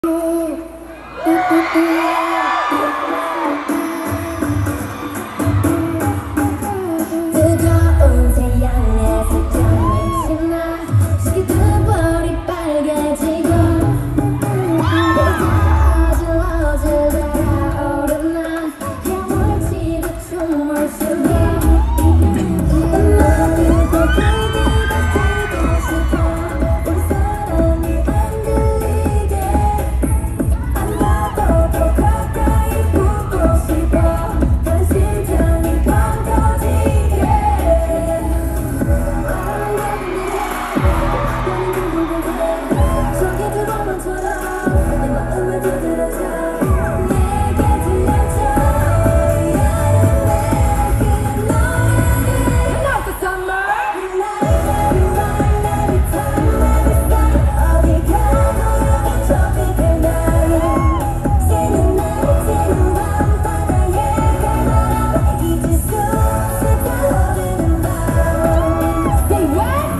뜨거운 태양에 살짝 미치나 시계 머리 빨개지고 어질어질 달아오르는 해물치고 춤을 추고 음악을 더 그대가 살고 싶어 우리 사랑이 안 들리게 안아도 더 가까이 보고 싶어 난 심장이 뻥 터지게 저기 들어만처럼 내 마음을 두드려줘 내게 들려줘 여름의 그 노래를 Not the summer Every time, every time 어디 가도 저기 그날 새는 날 새는 밤바다에 가라 잊을 수 없을 떠오르는 밤 Say what?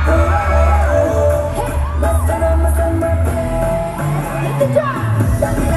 Let's go!